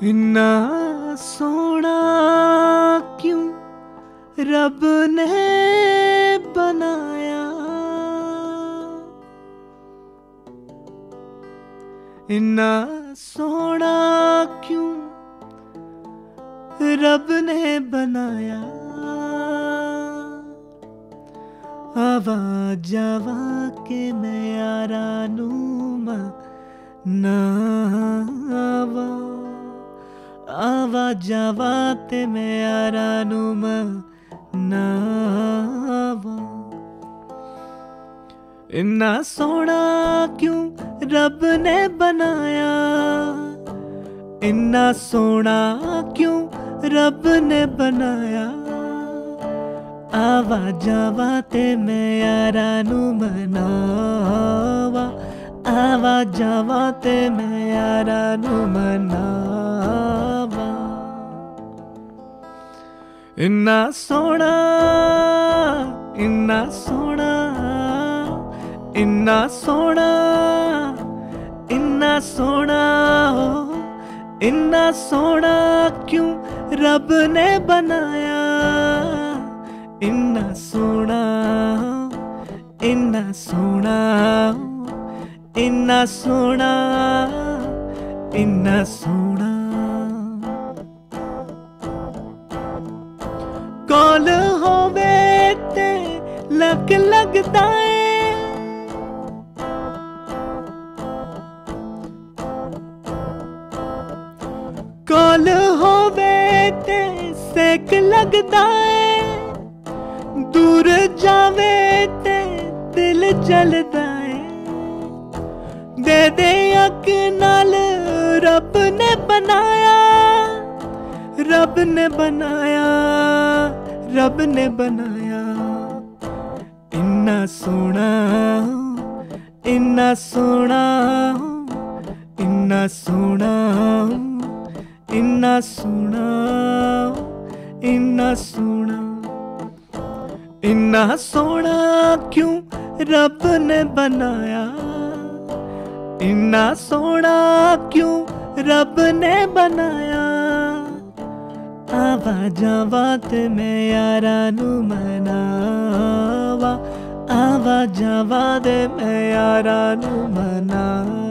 इन्ना सोना क्यों रब ने बनाया, इन्ना सोना क्यों रब ने बनाया। आवा जावा के मैं यारा नू मनावा, आवा जावा ते मैं यारा नू मनावा। इन्ना सोना क्यों रब ने बनाया, इन्ना सोना क्यों रब ने बनाया। आवा जावा ते मैं यारा नू मनावा, आवा जावा ते मैं यारा नू मनावा। इन्ना सोना, इन्ना सोना, इन्ना सोना, इन्ना सोना, इन्ना सोना क्यों रब ने बनाया। इन्ना सोना, इन्ना सोना, इन्ना सोना, इन्ना सोना। कोल होवे ते लग लगदा है, कोल होवे ते सेक लगदा है। दूर जावे ते दिल जलदा है। दे दे अक नाल रब ने बनाया, रब ने बनाया, रब ने बनाया। इन्ना सोना, इन्ना सोना, इन्ना सोना, इन्ना सोना, इन्ना सोना। इन्ना सोना क्यों रब ने बनाया, इन्ना सोना क्यों रब ने बनाया। आवा जावा ते मैं यारा नू मनावा, आवा जावा ते मैं यारा नू मनावा।